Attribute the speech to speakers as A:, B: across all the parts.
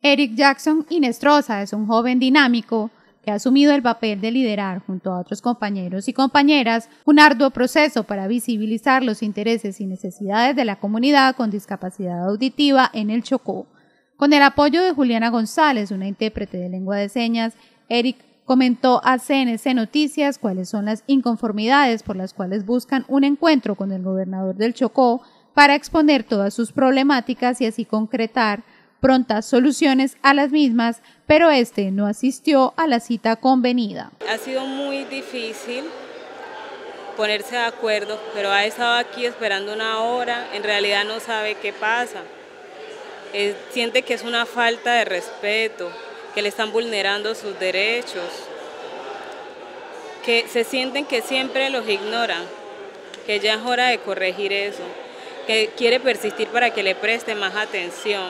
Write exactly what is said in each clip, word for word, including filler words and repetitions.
A: Eric Jackson Inestrosa es un joven dinámico que ha asumido el papel de liderar junto a otros compañeros y compañeras un arduo proceso para visibilizar los intereses y necesidades de la comunidad con discapacidad auditiva en el Chocó. Con el apoyo de Juliana González, una intérprete de lengua de señas, Eric comentó a C N C Noticias cuáles son las inconformidades por las cuales buscan un encuentro con el gobernador del Chocó para exponer todas sus problemáticas y así concretar prontas soluciones a las mismas, pero este no asistió a la cita convenida.
B: Ha sido muy difícil ponerse de acuerdo, pero ha estado aquí esperando una hora, en realidad no sabe qué pasa. Eh, siente que es una falta de respeto, que le están vulnerando sus derechos, que se sienten que siempre los ignoran, que ya es hora de corregir eso, que quiere persistir para que le preste más atención.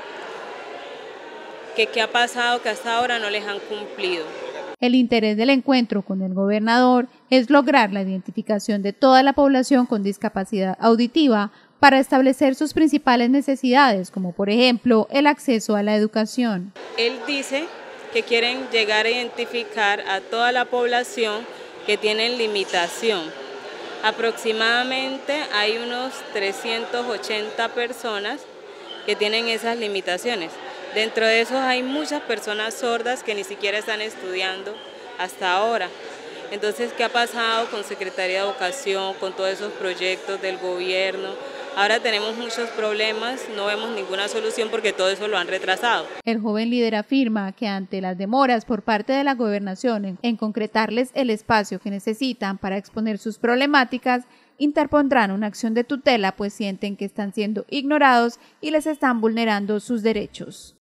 B: que qué ha pasado, que hasta ahora no les han cumplido.
A: El interés del encuentro con el gobernador es lograr la identificación de toda la población con discapacidad auditiva para establecer sus principales necesidades, como por ejemplo el acceso a la educación.
B: Él dice que quieren llegar a identificar a toda la población que tiene limitación. Aproximadamente hay unos trescientas ochenta personas que tienen esas limitaciones. Dentro de esos hay muchas personas sordas que ni siquiera están estudiando hasta ahora. Entonces, ¿qué ha pasado con Secretaría de Educación, con todos esos proyectos del gobierno? Ahora tenemos muchos problemas, no vemos ninguna solución porque todo eso lo han retrasado.
A: El joven líder afirma que ante las demoras por parte de la gobernación en, en concretarles el espacio que necesitan para exponer sus problemáticas, interpondrán una acción de tutela, pues sienten que están siendo ignorados y les están vulnerando sus derechos.